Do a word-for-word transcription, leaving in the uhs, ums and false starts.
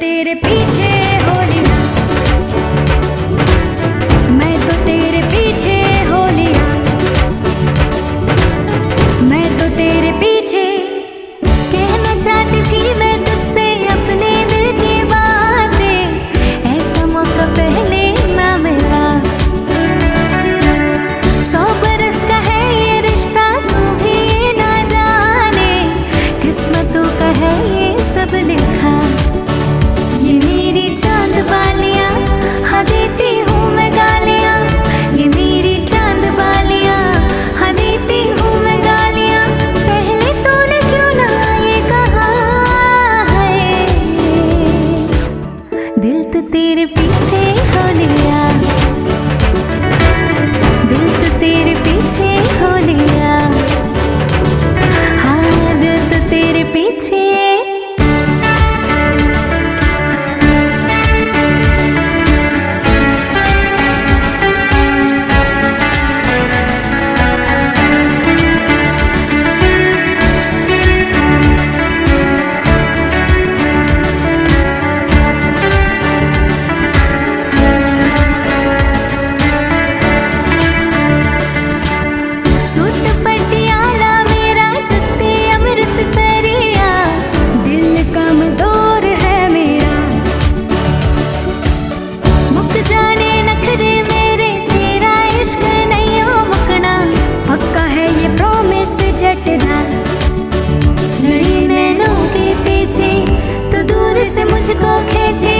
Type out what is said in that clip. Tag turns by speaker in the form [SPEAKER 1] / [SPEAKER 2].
[SPEAKER 1] तेरे पीछे हो लिया, मैं तो तेरे पीछे हो लिया, मैं तो तेरे पीछे। कहना चाहती थी मैं तुझसे अपने दिल की बातें, ऐसा मौका पहले ना मिला। सौ बरस का है ये रिश्ता, तू भी ये ना जाने, किस्मतों का है ये सब लिखा। ये मेरी चांद बालियां, हाँ देती हूँ मैं गालियां, ये मेरी चांद बालियां, हाँ देती हूँ मैं गालियां। पहले तूने क्यों ना ये कहा है, दिल तो तेरे पीछे हो लिया, दिल तो तेरे पीछे हो लिया, हाँ दिल तो तेरे पीछे। लड़ी नैनों के पीछे तो दूर से मुझको खींचे,